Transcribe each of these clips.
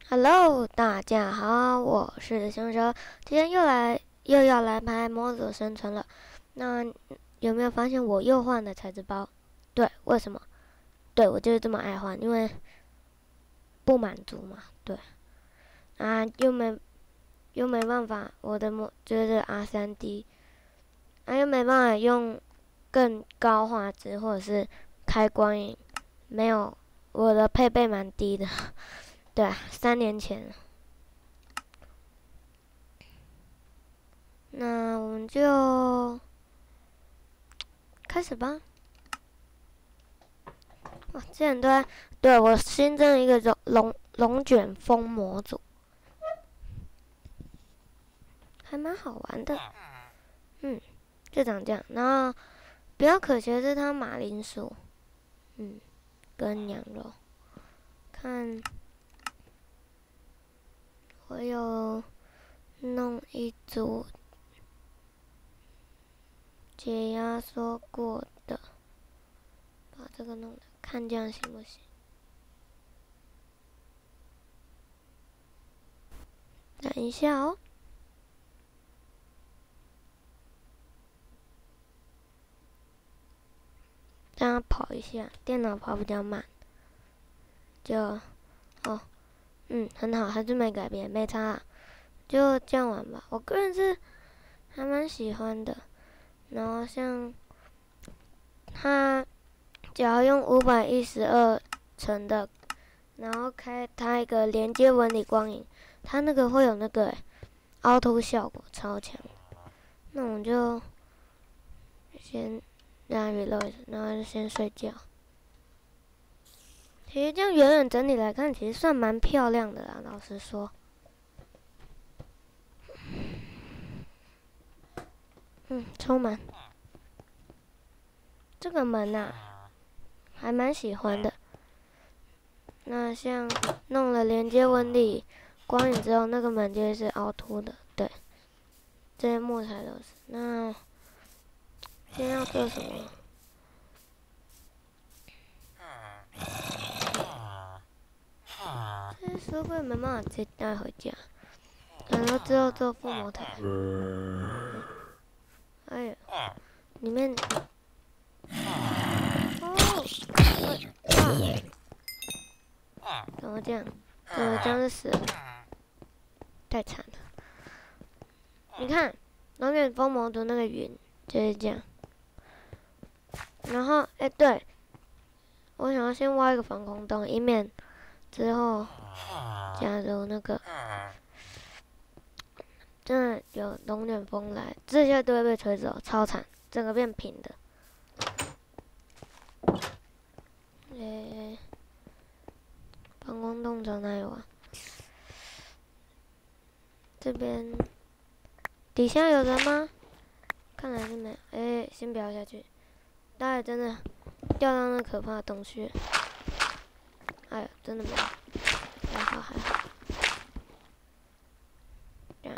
Hello，大家好，我是熊蛇，今天又要来拍模组生存了。那有没有发现我又换了材质包？对，为什么？对我就是这么爱换，因为不满足嘛。对，啊，又没办法，我的就是 R3D，又没办法用更高画质或者是开光影，没有，我的配备蛮低的。对啊，3年前。那我们就开始吧。哇，之前都在对我新增了一个龙卷风模组，还蛮好玩的。就长这样。然后比较可惜的是它马铃薯，跟羊肉。看，我有弄一组解压缩过的，把这个弄的，看这样行不行？等一下哦。让它跑一下，电脑跑比较慢。很好，还是没改变，没差啊，就这样玩吧。我个人是还蛮喜欢的。然后像它，只要用512层的，然后开它一个连接纹理光影，它那个会有那个凹凸效果，超强。那我们就先让它 reload，然后就先睡觉。其实这样远远整体来看，其实算蛮漂亮的啦。老实说，充满这个门啊，还蛮喜欢的。那像弄了连接纹理光影之后，那个门就会是凹凸的。对，这些木材都是。那先要做什么？这些书柜没办法直接带回家，然后之后做附魔台。哎呀，里面怎么这样？怎么这样就死了？太惨了！你看，龙卷风模图那个云就是这样。然后，对，我想要先挖一个防空洞，以免之后假如那个真的有龙卷风来，这些都会被吹走，超惨，整个变平的。防空洞从哪里挖？这边底下有人吗？看来是没有。先不要下去，待会真的掉到那可怕的洞穴。哎呀，真的没有，还好。这样，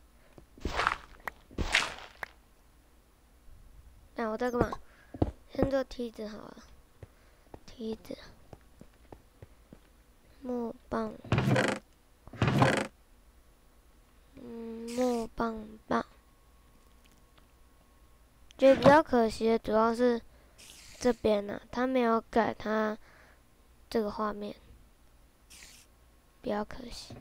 我在干嘛？先做梯子好了。梯子，木棒，木棒棒。觉得比较可惜的主要是这边呢，他没有改它这个画面，比较可惜。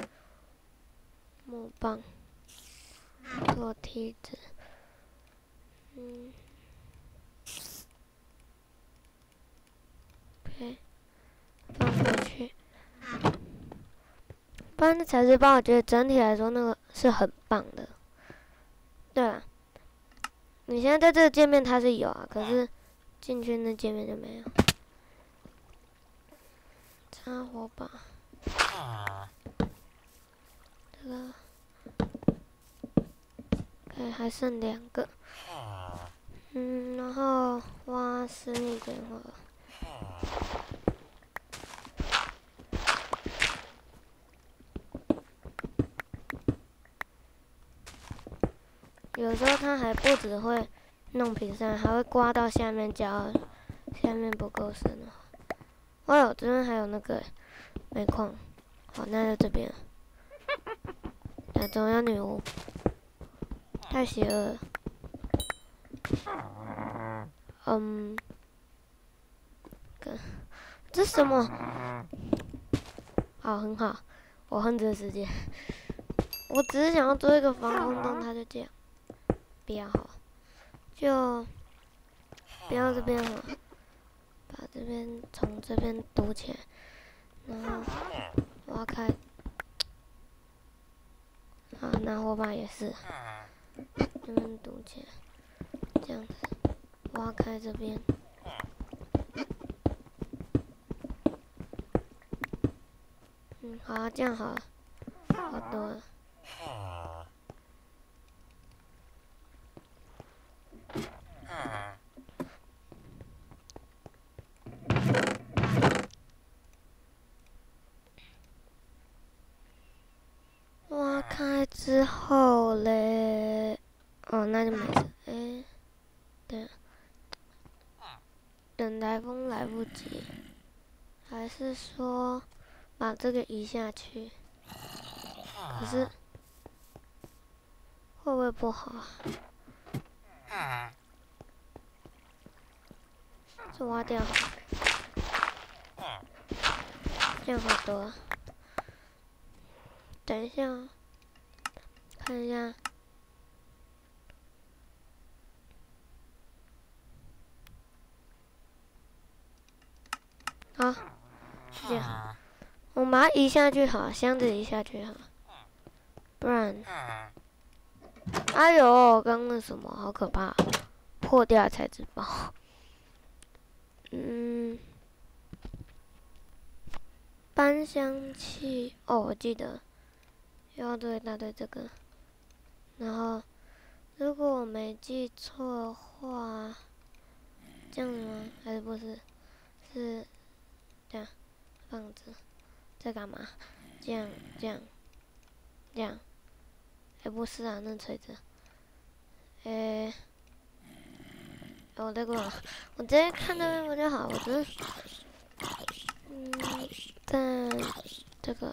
木棒做梯子，OK， 放回去。不然那材质包，我觉得整体来说那个是很棒的。对啊，你现在在这个界面它是有啊，可是进去那界面就没有。插火把，这个，还剩2个。然后挖私密点好了。有时候它还不只会弄平上，还会刮到下面胶，下面不够深的话。哦哟，这边还有那个煤矿， 好，那就这边。那中央女巫，太邪恶了。这什么？好，很好。我恨这个世界。我只是想要做一个防空洞，它就这样。比较好，就不要这边了，把这边从这边堵起来，然后挖开。好，那火把也是，这边堵起来，这样子，挖开这边。好，这样好了，好多了。挖开之后嘞，哦，那就没事。对，等台风来不及，还是说把这个移下去？可是会不会不好啊？这挖掉，这样好多。等一下，看一下。好，这样，我们把它移下去好，箱子移下去好，不然，哎呦，刚那什么，好可怕，破掉材质包。搬香器，哦，我记得，要做一大堆这个，然后，如果我没记错的话，这样吗？还是不是？是这样，放着，在干嘛？这样，这样，这样，不是啊，那锤子，我这个，我直接看那边不就好？我只是，但这个，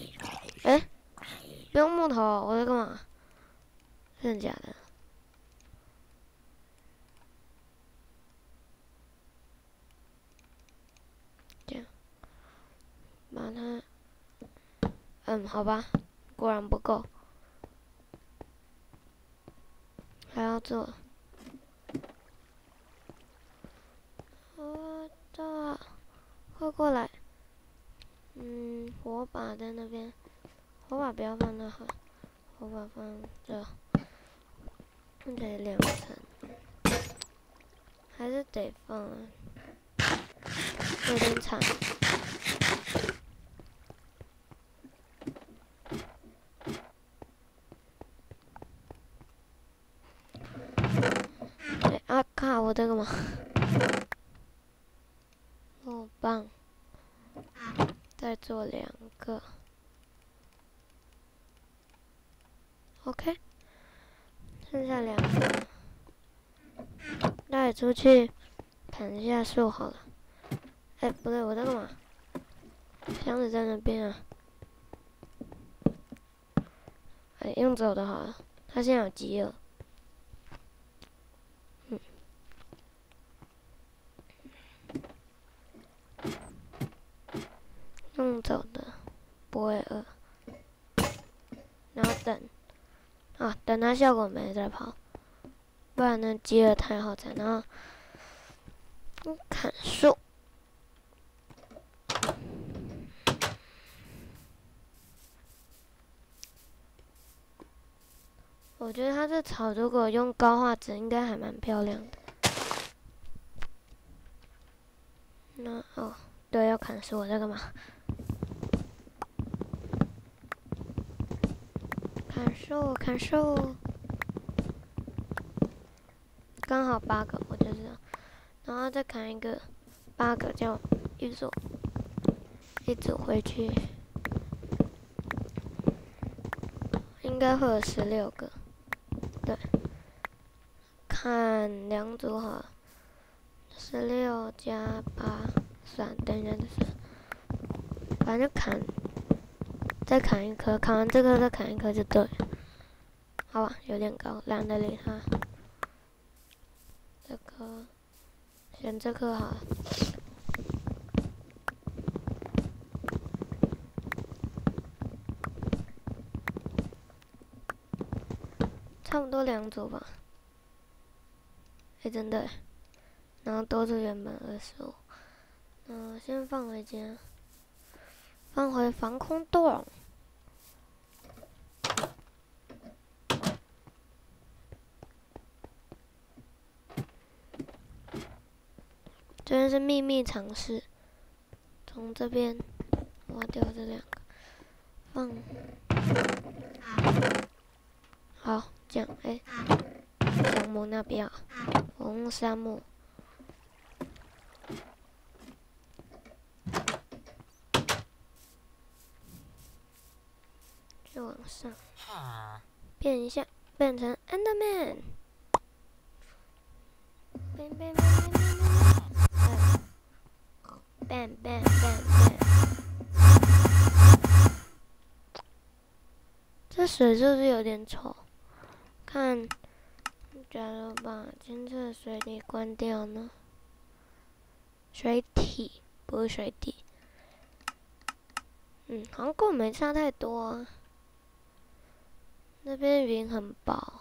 不用木头，我在干嘛？真的假的？这样，把它，好吧，果然不够，还要做。快过来。火把在那边，火把不要放那好，火把放这，得2层，还是得放啊，有点惨。对啊，靠，我这个嘛，木棒，再做2个 ，OK， 剩下2个，带出去砍一下树好了。不对，我在干嘛？箱子在那边啊。用走的好了，他现在有饥饿。用走的不会饿，然后等它效果没再跑，不然呢饥饿太好才能砍树。我觉得它这草如果用高画质，应该还蛮漂亮的。对，要砍树，我在干嘛？砍树，刚好8个，我就这样，然后再砍一个8个，这样一组回去，应该会有16个。对，砍2组好了，16加8，算，等一下就算，反正砍再砍一颗，砍完这个再砍一颗就对了。好吧，有点高，懒得理它。这颗，选这颗好了。差不多2组吧。真的。然后多出原本25。先放回家，放回防空洞。这边是秘密尝试，从这边挖掉这2个，放。好，这样，橡木那不要，红杉木。就往上，变一下，变成 Enderman。bang bang bang bang。这水是不是有点丑？看，假如把监测水底关掉呢？水体不是水底。好像跟我没差太多啊。那边云很薄。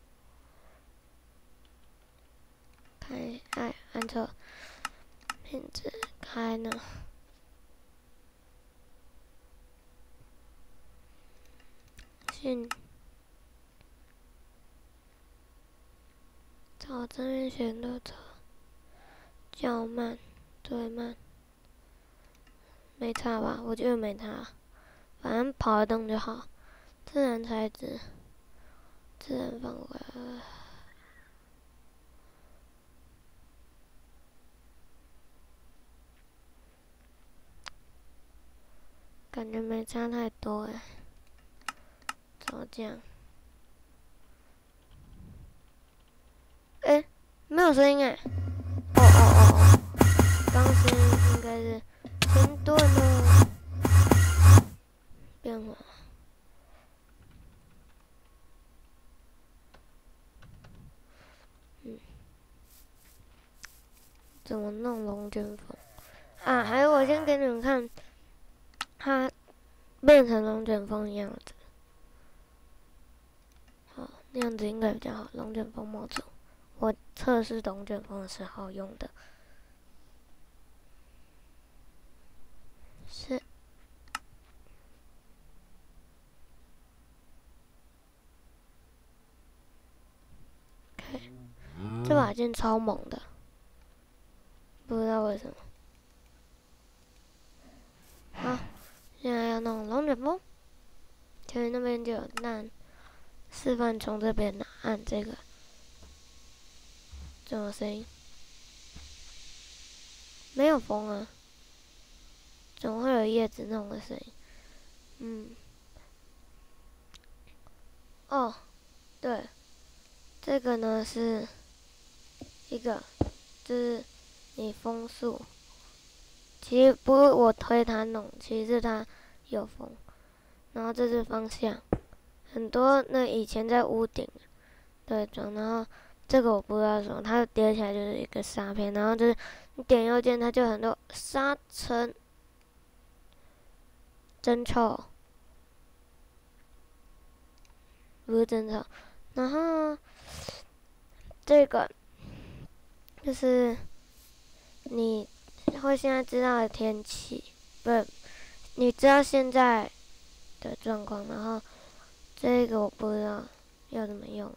按错，品质开呢。找这边选的车，较慢，最慢，没差吧？我觉得没差，反正跑得动就好。自然材质，自然范围。感觉没差太多怎么这样？没有声音哦，刚声音应该是停顿了，变化。怎么弄龙卷风？还有我先给你们看，它变成龙卷风的样子。好，那样子应该比较好。龙卷风模组，我测试龙卷风的时候用的。是。这把剑超猛的，不知道为什么。好，现在要弄龙卷风。前面那边就有按，示范从这边按这个。这种声音？没有风啊，怎么会有叶子弄的声音？哦，对，这个呢是一个，就是你风速。其实不是我推它弄，其实是它有风。然后这是方向，很多那以前在屋顶对装，然后这个我不知道什么，它叠起来就是一个沙片，然后就是你点右键，它就很多沙尘，真臭，不是真臭。然后这个就是你会现在知道的天气，不是，你知道现在的状况，然后这个我不知道要怎么用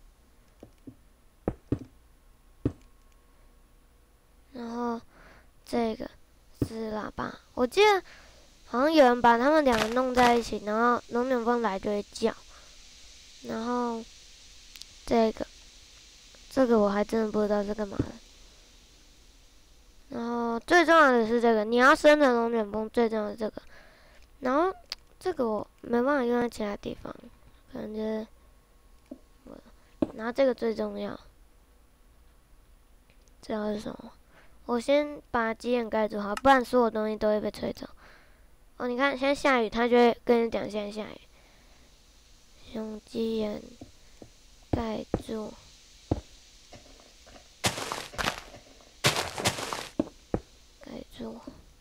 然后这个是喇叭，我记得好像有人把他们2个弄在一起，然后龙卷风来就会叫。然后这个我还真的不知道是干嘛的。然后最重要的是这个，你要生成龙卷风最重要的这个。然后这个我没办法用在其他地方，可能就是然后这个最重要，知道是什么？我先把鸡眼盖住好，不然所有东西都会被吹走。 哦，你看现在下雨，它就会跟你讲现在下雨。雄鸡眼盖住，盖住。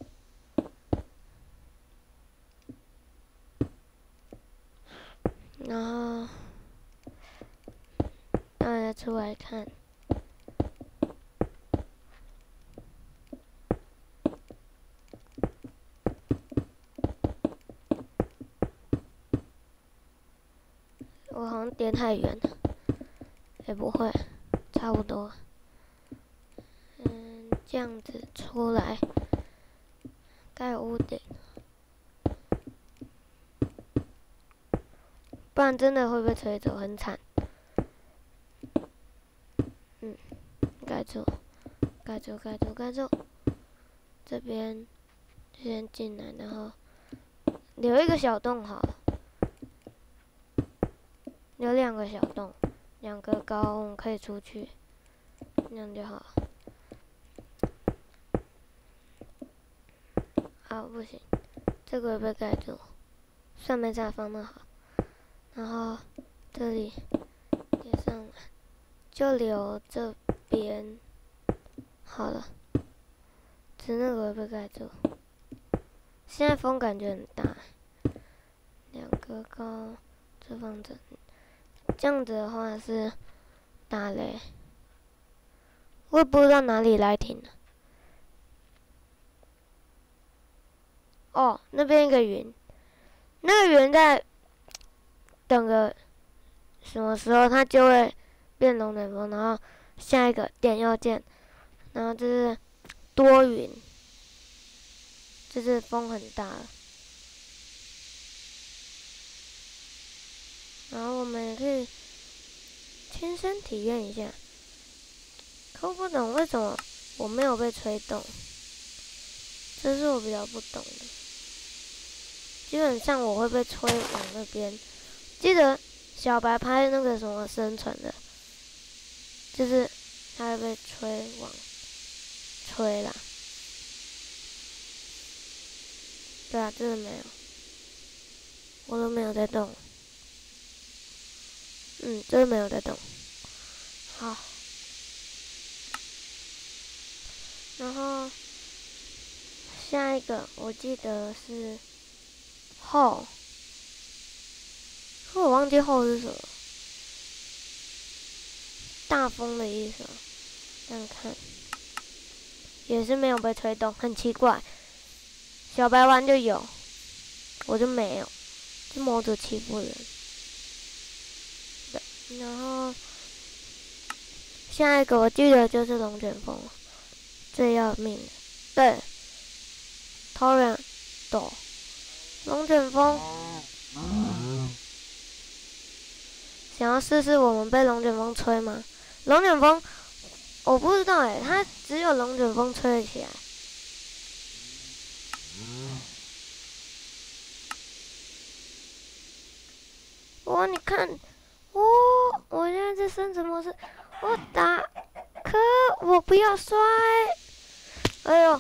然后大家出来看。我好像叠太远了，也不会，差不多。这样子出来，盖屋顶，不然真的会被吹走，很惨。盖住，盖住，盖住，盖住。这边先进来，然后留一个小洞好了。有2个小洞，2个高，我们可以出去，那样就好。啊，不行，这个被盖住，算没再放那好。然后这里也上来，就留这边好了。只那个被盖住。现在风感觉很大，2个高，这放着。这样子的话是打雷，我也不知道哪里来停了。哦，那边一个云，那个云在等个什么时候它就会变龙卷风，然后下一个点右键，然后这是多云，这是风很大了。然后我们也可以亲身体验一下。可我不懂为什么我没有被吹动，这是我比较不懂的。基本上我会被吹往那边。记得小白拍那个什么生存的，就是他会被吹往吹啦。对啊，真的没有，我都没有在动。真的没有在动。好，然后下一个我记得是后，可我忘记后是什么。大风的意思啊，这样看也是没有被吹动，很奇怪。小白玩就有，我就没有，是魔族欺负人。对，然后下一个我记得就是龙卷风，最要命的。对，Tornado，龙卷风。想要试试我们被龙卷风吹吗？龙卷风，我不知道它只有龙卷风吹得起来。哇，你看，我现在在生存模式，我打，我不要摔，哎呦，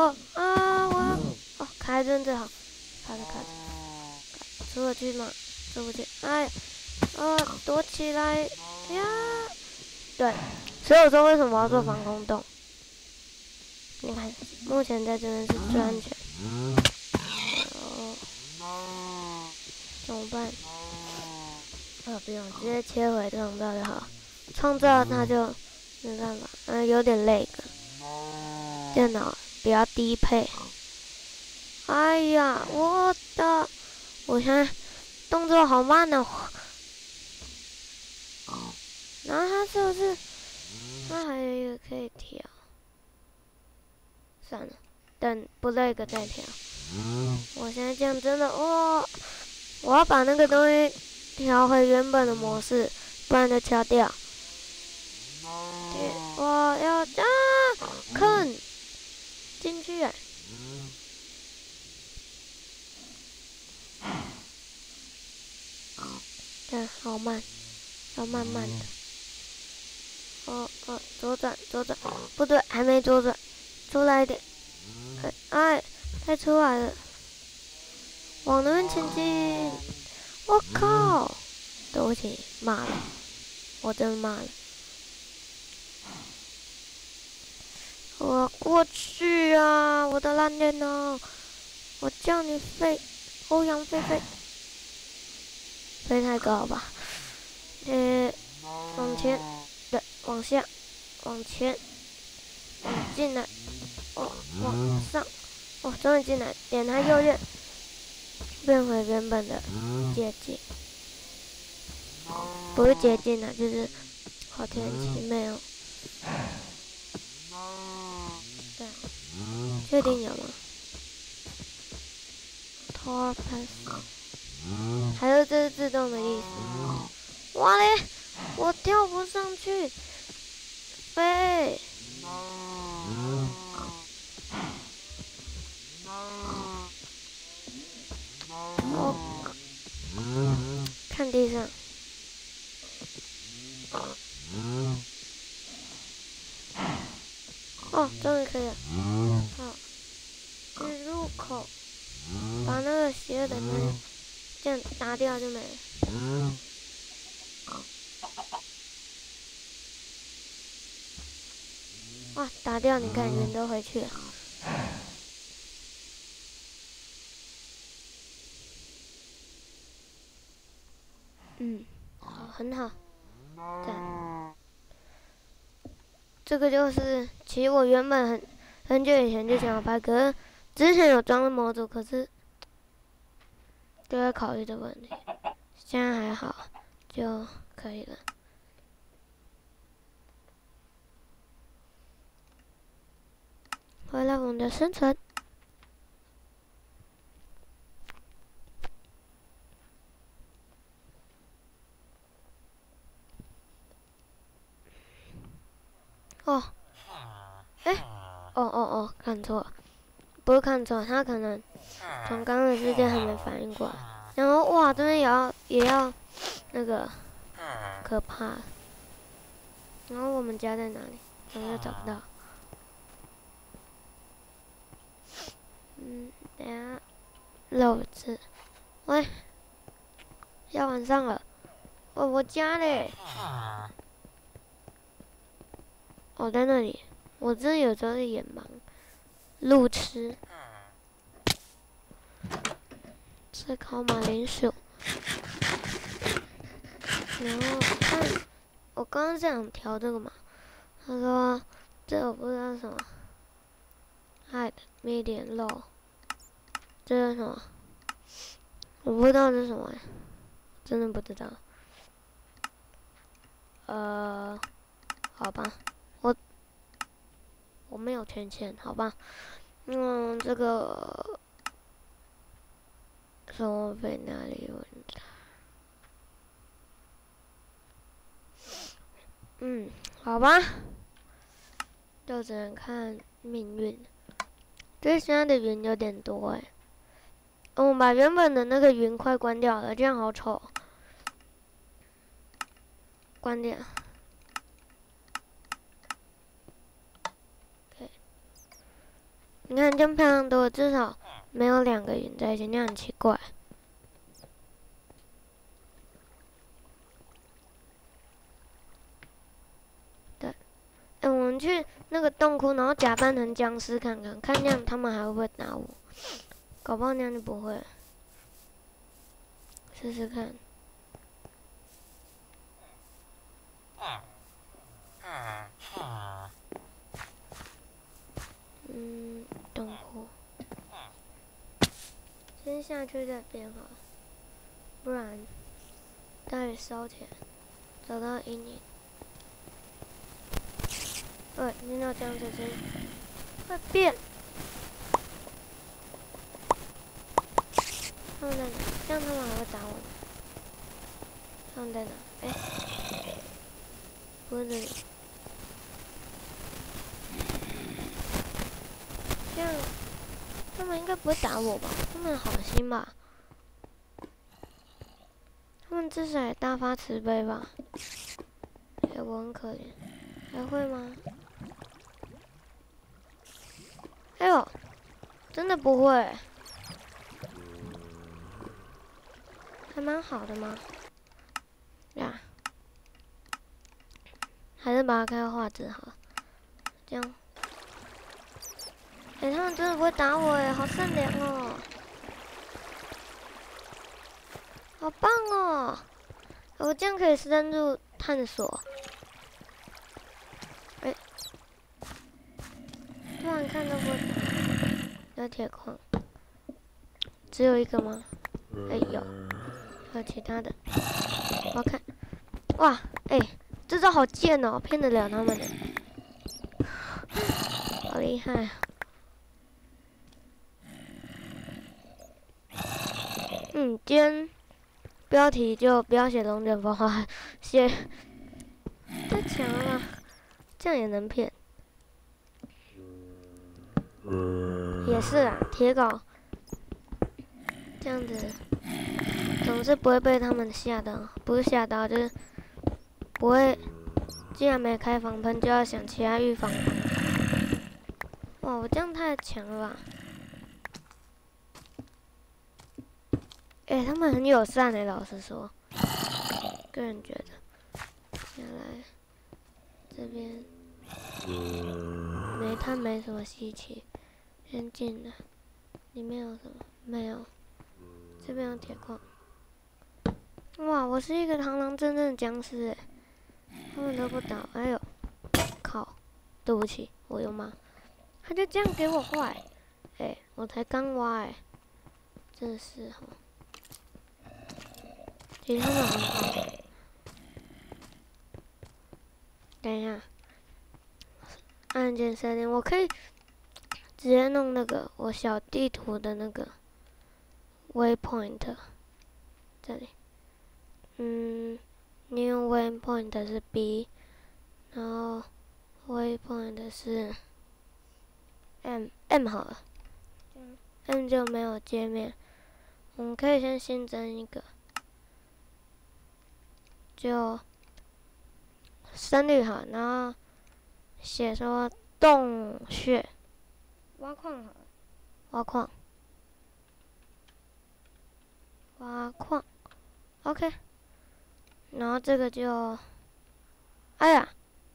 开灯最好，开着，出得去吗？出不去，躲起来呀！对，所以我说为什么要做防空洞？你看，目前在这边是最安全。怎么办？不用，直接切回创造就好。创造它就没办法，有点累的。电脑比较低配。哎呀，我现在动作好慢哦。然后它是不是？它还有一个可以调。算了，等不累个再调。我现在这样真的我要把那个东西调回原本的模式，不然就敲掉。我要坑进去。对，好慢，要慢慢的。左转，不对，还没左转，出来一点。太出来了。 往那边前进！我靠！对不起，骂了，我真的骂了。我过去啊，我的烂电脑！我叫你飞，欧阳飞飞，飞太高吧？往前，对，往下，往前，进来，往上，终于进来，点它右键，变回原本的捷径，不是捷径啊，就是好天气没有。对，确定有吗？Tower Pass，还有这是自动的意思。哇嘞，我跳不上去，飞。哦，看地上。哦，终于可以了。好，是入口，把那个邪恶的那这样打掉就没了。哇，打掉，你看云都回去了。好，很好。赞。这个就是，其实我原本很久以前就想要拍，可是之前有装了模组，可是就在考虑这个问题。现在还好，就可以了。回来我们的生存。哦，看错了，不是看错，他可能从刚刚的事件还没反应过来。然后哇，这边也要那个可怕。然后我们家在哪里？怎么又找不到？等下肉吃。喂，要晚上了。我家嘞。哦，在那里。我真的有时候是眼盲。路痴。吃烤马铃薯。然后看，我刚刚想调这个嘛，他说这我不知道什么 ，hide medium low，这是什么？我不知道这是什么，真的不知道。好吧，我没有权限，好吧。这个收费哪里有问题？好吧，就只能看命运。这现在的云有点多哎。我们把原本的那个云快关掉了，这样好丑。关掉。OK。你看这样漂亮多，至少没有两个云在一起，那样很奇怪。对。我们去那个洞窟，然后假扮成僵尸看看，看那样他们还会不会打我？搞不好那样就不会了。试试看。洞窟。先下去再变好了，不然待会烧起来，找到阴影。听到这样子声音，快变！他们在哪？这样他们还会打我吗？他们在哪？不是这里。这样，他们应该不会打我吧？他们好心吧？他们至少也大发慈悲吧？我很可怜，还会吗？哎呦，真的不会。 还蛮好的嘛。呀，还是把它开画质好了，这样。他们真的不会打我好善良哦，好棒哦！我这样可以深入探索。突然看到过有铁矿，只有一个吗？有其他的。我要看，哇，这招好贱哦，骗得了他们的，好厉害！今天标题就不要写龙卷风花，写太强了，这样也能骗。也是啊，铁镐这样子总是不会被他们吓到，不是吓到就是不会。既然没开防喷，就要想其他预防方法。哇，我这样太强了吧！他们很友善老实说，个人觉得。下来这边煤炭没什么稀奇，先进来。里面有什么？没有。这边有铁矿。哇，我是一个堂堂正正的僵尸他们都不倒。哎呦，靠！对不起，我有骂。他就这样给我坏。我才刚挖真是哈。其实他们很好。等一下，按键设定，我可以直接弄那个我小地图的那个 waypoint， 这里，new waypoint 是 B， 然后 waypoint 是 M 好了，M 就没有界面，我们可以先新增一个，就深绿好，然后写说洞穴，挖矿好了，挖矿 ，OK， 然后这个就，哎呀，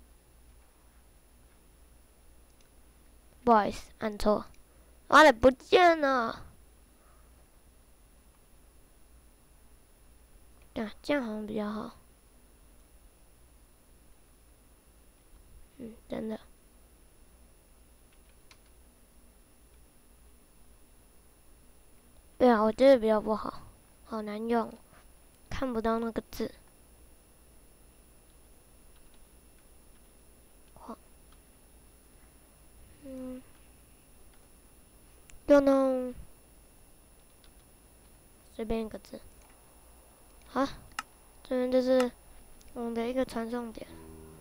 不好意思，按错，挖了不见了。这样好像比较好。真的。对啊，我觉得比较不好，好难用，看不到那个字。就弄随便一个字。好，这边就是我们的一个传送点。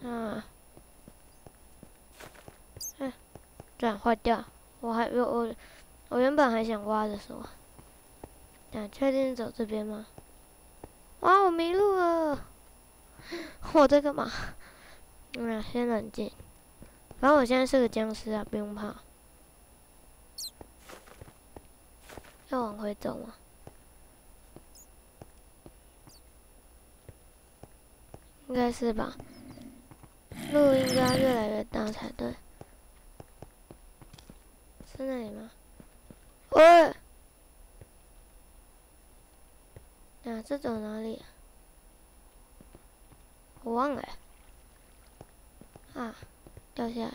这样坏掉。我原本还想挖的时候，确定走这边吗？哇，我迷路了！我在干嘛？先冷静。反正我现在是个僵尸啊，不用怕。要往回走吗？应该是吧。路应该越来越大才对。是那里吗？喂！这走哪里？我忘了。掉下来。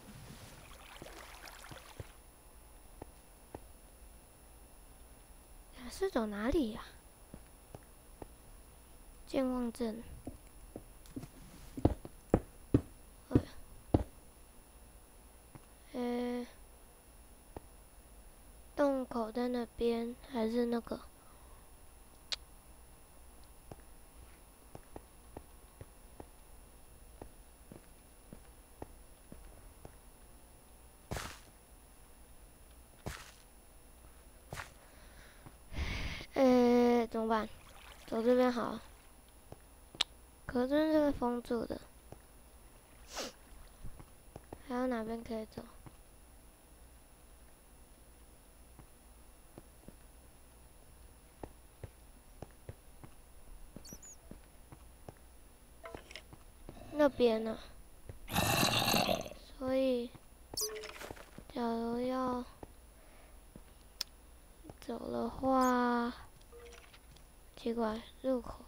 是走哪里呀？健忘症。洞口在那边，还是那个？怎么办？走这边好。可是这边是被封住的。还有哪边可以走？ 那边呢，所以假如要走的话，奇怪，入口。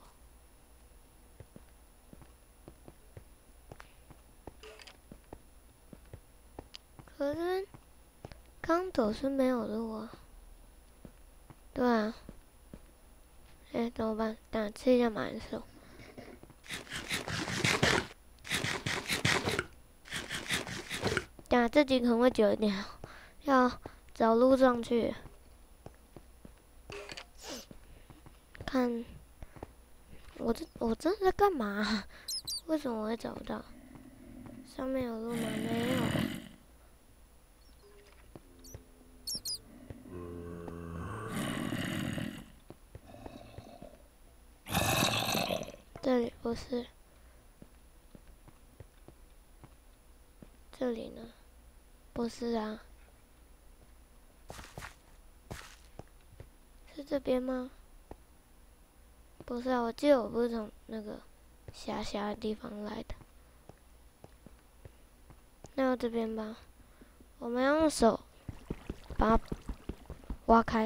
可是刚走是没有路啊。对啊。哎，怎么办？等下吃一下马铃薯。等下这集可能会久一点，要找路上去。看，我这是在干嘛？为什么我会找不到？上面有路吗？没有。这里不是。这里呢？不是啊。是这边吗？不是啊，我记得我不是从那个狭狭的地方来的。那要这边吧，我们要用手把它挖开。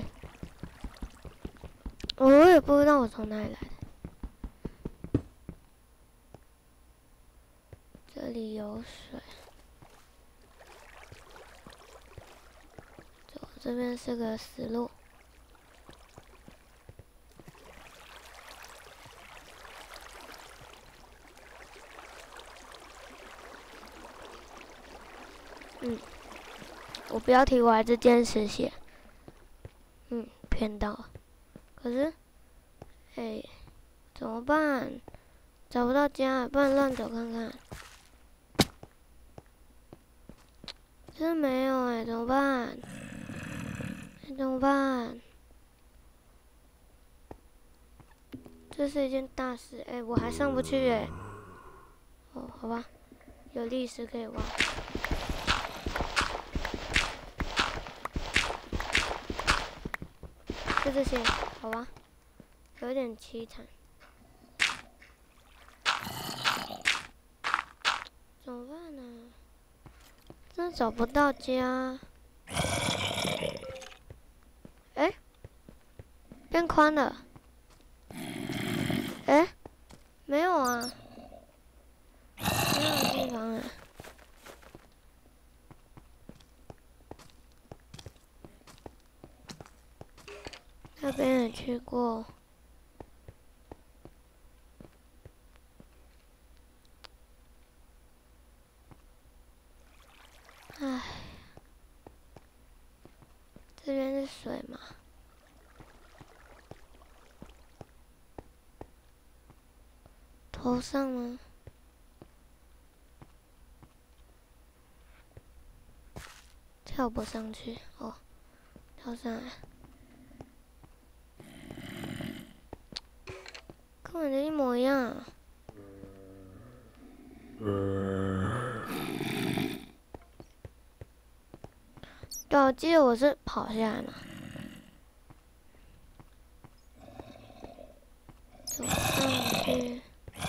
我也不知道我从哪里来的。这里有水。走，这边是个死路。我标题我还是坚持写。骗到了。可是，怎么办？找不到家，不然乱走看看。真没有怎么办？怎么办？这是一件大事我还上不去哦，好吧，有砾石可以挖。就这些，好吧，有点凄惨。怎么办呢？真找不到家。变宽了。没有啊，没有地方那边也去过。唉，这边是水嘛？头上吗？跳不上去哦，跳上来。根本就一模一样。对，我记得我是跑下来嘛。走上去。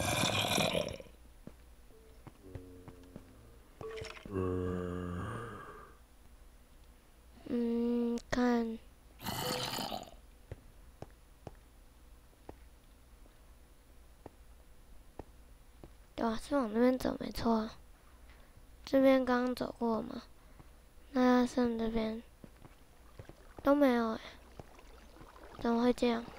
看。对啊，是往那边走没错啊。这边刚刚走过嘛，那剩这边都没有怎么会这样？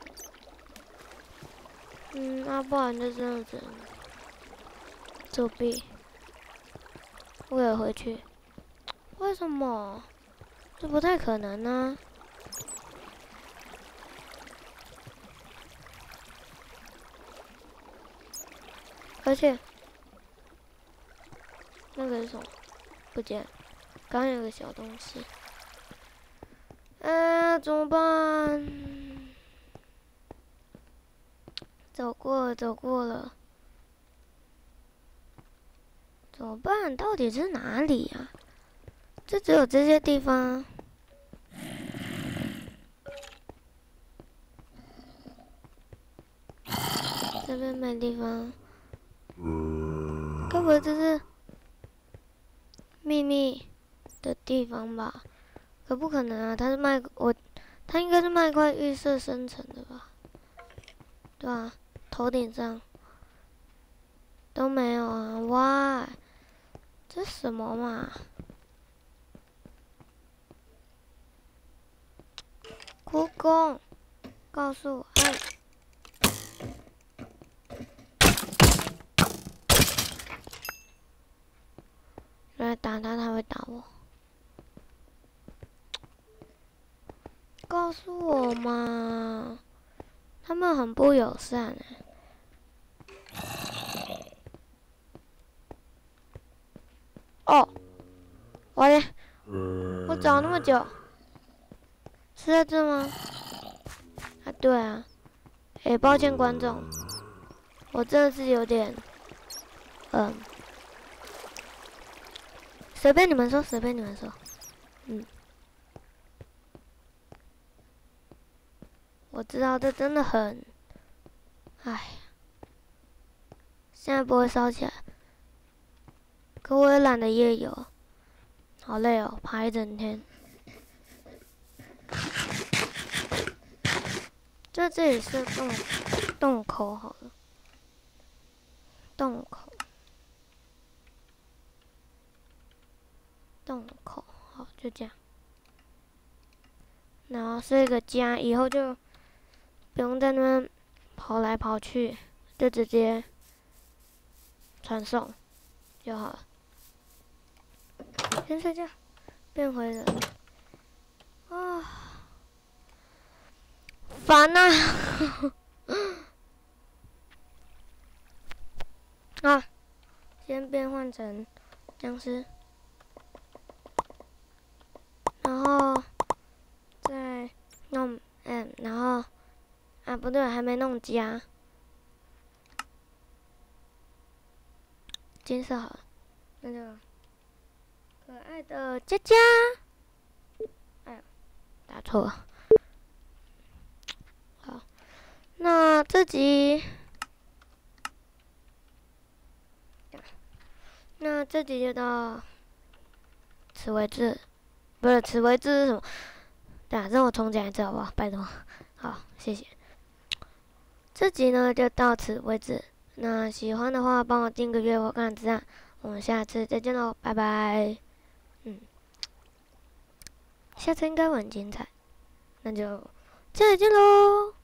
不然就这样子作弊。我也回去。为什么？这不太可能啊。而且，那个是什么？不见。刚有个小东西。怎么办？走过了，走过了。怎么办？到底是哪里呀？这只有这些地方。这边没地方。 该不会这是秘密的地方吧？可不可能啊！他应该是麦块预设生成的吧？对啊，头顶上都没有啊！哇，这什么嘛？蜈蚣，告诉我，哎，原来打他会打我。告诉我嘛，他们很不友善哎。哦，我找那么久，是在这吗？啊，对啊。抱歉观众，我真的是有点，随便你们说，随便你们说，我知道这真的很，唉，现在不会烧起来，可我也懒得夜游，好累哦，爬一整天。这里是洞口好了，洞口，好，就这样。然后是一个家，以后就不用在那边跑来跑去，就直接传送就好了。先睡觉，变回人。啊，烦呐！啊，先变换成僵尸，然后再弄，然后啊不对，还没弄家，金色好了，那就可爱的佳佳，哎呀，打错了。好，那这集就到此为止，不是此为止是什么？对啊，让我重讲一次好不好？拜托，好，谢谢。这集呢就到此为止。那喜欢的话，帮我订个阅或按赞。我们下次再见喽，拜拜。下次应该会很精彩，那就再见喽。